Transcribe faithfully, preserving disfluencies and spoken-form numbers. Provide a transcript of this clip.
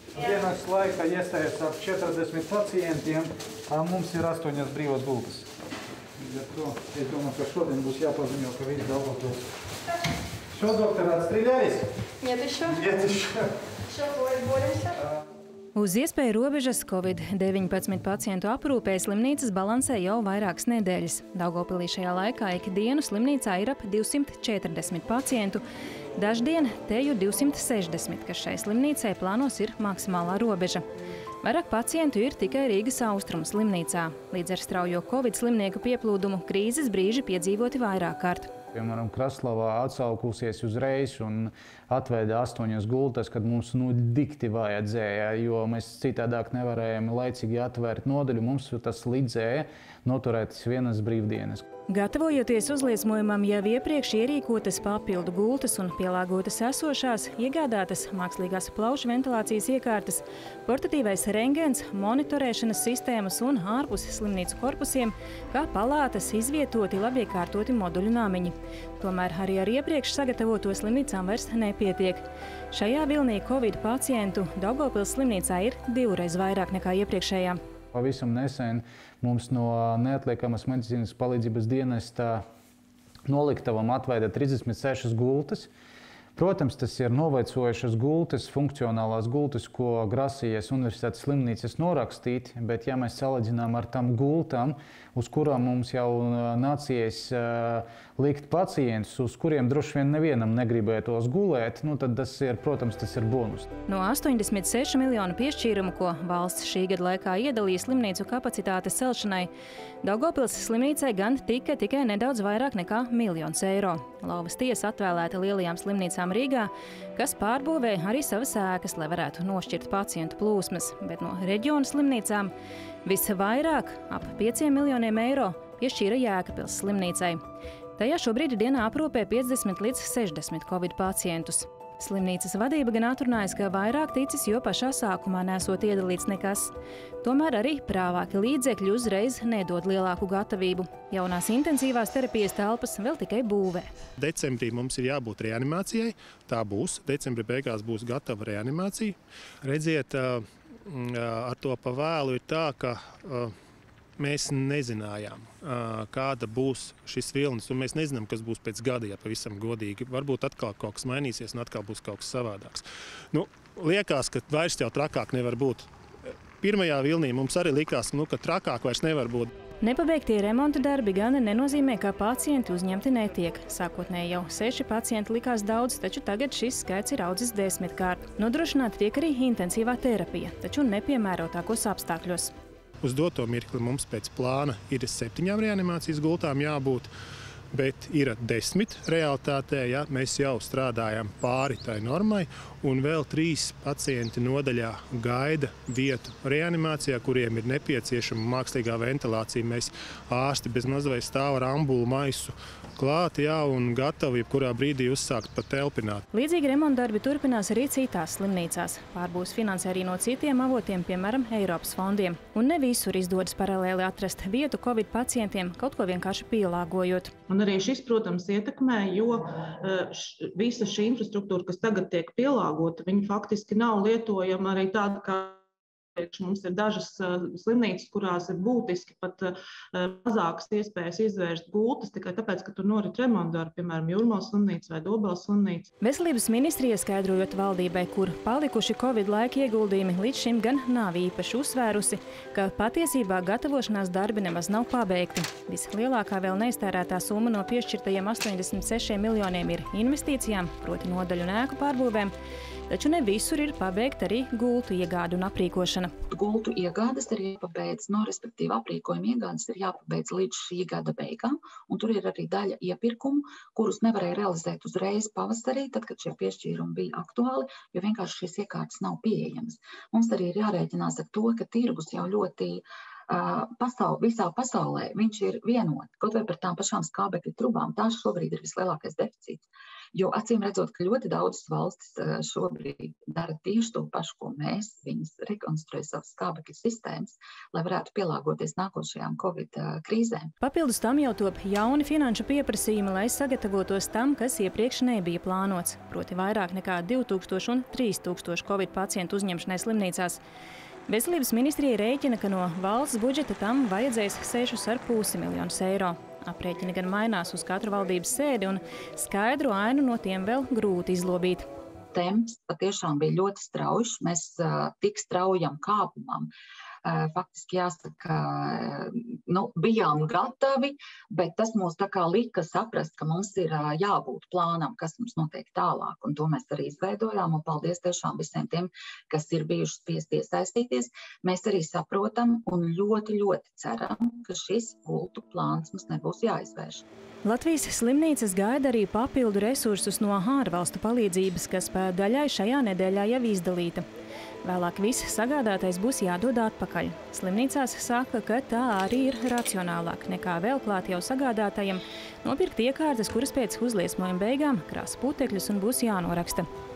Dienas laikā iestājas ap četrdesmit pacientiem, mums ir astoņas brīvas gultas. Es domāju, ka šodien būs jāpaziņo, ka viss Daugavpils. Что, доктор, отстрелялись? Нет еще. Нет еще. Что, боремся? Uz iespēju robežas Covid deviņpadsmit pacientu aprūpē slimnīcas balansē jau vairākas nedēļas. Daugavpilī šajā laikā ikdienu slimnīcā ir ap divsimt četrdesmit pacientu. Daždien teju divsimt sešdesmit, kas šai slimnīcai plānos ir maksimālā robeža. Vairāk pacientu ir tikai Rīgas Austrumu slimnīcā. Līdz ar straujo Covid slimnieku pieplūdumu krīzes brīži piedzīvoti vairāk kārt. Piemēram, Kraslavā atsaukusies uzreiz un atveida astoņas gultas, kad mums nu dikti vajadzēja, jo mēs citādāk nevarējām laicīgi atvērt nodaļu. Mums tas lidzēja noturēt vienas brīvdienas. Gatavojoties uzliesmojumam, jau iepriekš ierīkotas papildu gultas un pielāgotas esošās, iegādātas mākslīgās plaušu ventilācijas iekārtas, portatīvais rengens, monitorēšanas sistēmas un ārpus slimnīcu korpusiem, kā palātas izvietoti labiekārtoti moduļu namiņi. Tomēr arī ar iepriekš sagatavoto slimnīcām vairs nepietiek. Šajā vilnī Covid pacientu Daugavpils slimnīcā ir divreiz vairāk nekā iepriekšējā. Pavisam nesen mums no neatliekamas medicīnas palīdzības dienesta noliktavam atveida trīsdesmit sešas gultas. Protams, tas ir novecojušas gultas, funkcionālās gultas, ko grasījies universitātes slimnīcas norakstīt, bet ja mēs salīdzinām ar tām gultām, uz kurām mums jau nācies likt pacientus, uz kuriem droši vien nevienam negribētos gulēt, nu tad tas ir, protams, tas ir bonus. No astoņdesmit sešu miljonu piešķīrumu, ko valsts šī gada laikā iedalīja slimnīcu kapacitātes celšanai, Daugavpils slimnīcai gan tika tikai nedaudz vairāk nekā miljons eiro. Lauvas tiesa atvēlēta lielajām slimnīcām Rīgā, kas pārbūvē arī savas ēkas, lai varētu nošķirt pacientu plūsmas, bet no reģiona slimnīcām visvairāk, ap pieciem miljoniem eiro, piešķīra Jēkabpils slimnīcai. Tajā šobrīd dienā aprūpē piecdesmit līdz sešdesmit Covid pacientus. Slimnīcas vadība gan atrunājas, ka vairāk ticis, jo pašā sākumā nesot iedalīts nekas. Tomēr arī prāvāki līdzekļi uzreiz nedod lielāku gatavību. Jaunās intensīvās terapijas telpas vēl tikai būvē. Decembrī mums ir jābūt reanimācijai. Tā būs. Decembra beigās būs gatava reanimācija. Redziet, ar to pa vēlu ir tā, ka mēs nezinājām, kāda būs šis vilnis, un mēs nezinām, kas būs pēc gada, ja pavisam godīgi. Varbūt atkal kaut kas mainīsies, un atkal būs kaut kas savādāks. Nu, liekas, ka vairs jau trakāk nevar būt. Pirmajā vilnī mums arī likās, nu, ka trakāk vairs nevar būt. Nepabeigtie remonta darbi gan nenozīmē, ka pacienti uzņemti netiek. Sākotnēji jau seši pacienti likās daudz, taču tagad šis skaits ir audzis desmitkārt. Nodrošināta tiek arī intensīvā terapija, taču nepiemērotākos apstākļos. Uz doto mirkli mums pēc plāna ir septiņām reanimācijas gultām jābūt, bet ir desmit realitātē, ja mēs jau strādājam pāri tai normai, un vēl trīs pacienti nodaļā gaida vietu reanimācijā, kuriem ir nepieciešama mākslīgā ventilācija. Mēs ārsti bez mazvai stāv ar ambulu maisu klāt, jā, un gatavi jebkurā brīdī uzsākt pat telpināt. Līdzīgi remontdarbi turpinās arī citās slimnīcās. Pārbūs finansē arī no citiem avotiem, piemēram, Eiropas fondiem. Un ne visur izdodas paralēli atrast vietu Covid pacientiem, kaut ko vienkārši pielāgojot. Un arī šis, protams, ietekmē, jo š, visa šī infrastruktūra, kas tagad tiek pielāgota, viņa faktiski nav lietojama arī tāda, kā mums ir dažas slimnīcas, kurās ir būtiski pat mazākas iespējas izvērst gultas, tikai tāpēc, ka tur norit remontdarbi, piemēram, Jūrmalas slimnīca vai Dobeles slimnīca. Veselības ministrija skaidrojot valdībai, kur palikuši Covid laika ieguldījumi, līdz šim gan nav īpaši uzsvērusi, ka patiesībā gatavošanās darbi nemaz nav pabeigti. Vislielākā vēl neiztērētā summa no piešķirtajiem astoņdesmit sešiem miljoniem ir investīcijām, proti nodaļu un ēku pārbūvēm, taču ne visur ir pabeigta arī gultu iegāde un aprīkošana. Gultu iegādes ir jāpabeidz, no respektīvi aprīkojuma iegādes ir jāpabeidz līdz šī gada beigām, un tur ir arī daļa iepirkumu, kurus nevarēja realizēt uzreiz pavasarī, tad, kad šie piešķīrumi bija aktuāli, jo vienkārši šīs iekārtas nav pieejamas. Mums arī ir jārēķinās ar to, ka tirgus jau ļoti Pasaul, visā pasaulē viņš ir vienots. Kaut vai par tām pašām skābekļa trubām, tās šobrīd ir vislielākais deficīts. Jo acīm redzot, ka ļoti daudzas valstis šobrīd dara tieši to pašu, ko mēs, viņas rekonstruē savas skābekļa sistēmas, lai varētu pielāgoties nākošajām Covid krīzēm. Papildus tam jau top jauni finanšu pieprasījumi, lai sagatavotos tam, kas iepriekš nebija plānots, proti vairāk nekā divi tūkstoši un trīs tūkstoši Covid pacientu uzņemšanai slimnīcās. Veselības ministrija rēķina, ka no valsts budžeta tam vajadzēs sešus ar pusi miljonus eiro. Aprēķini gan mainās uz katru valdības sēdi un skaidru ainu no tiem vēl grūti izlobīt. Temps patiešām bija ļoti strauji. Mēs uh, tik straujam kāpumam. Uh, faktiski jāsaka, nu, bijām gatavi, bet tas mūs tā kā lika saprast, ka mums ir uh, jābūt plānam, kas mums notiek tālāk. Un to mēs arī izveidojām. Un paldies tiešām visiem tiem, kas ir bijuši spiesti iesaistīties. Mēs arī saprotam un ļoti, ļoti ceram, ka šis gultu plāns mums nebūs jāizvērš. Latvijas slimnīcas gaida arī papildu resursus no ārvalstu palīdzības, kas daļai šajā nedēļā jau izdalīta. Vēlāk viss sagādātais būs jādod atpakaļ. Slimnīcās saka, ka tā arī ir racionālāk nekā vēl klāt jau sagādātajiem nopirkt iekārtas, kuras pēc uzliesmojuma beigām krās putekļus un būs jānoraksta.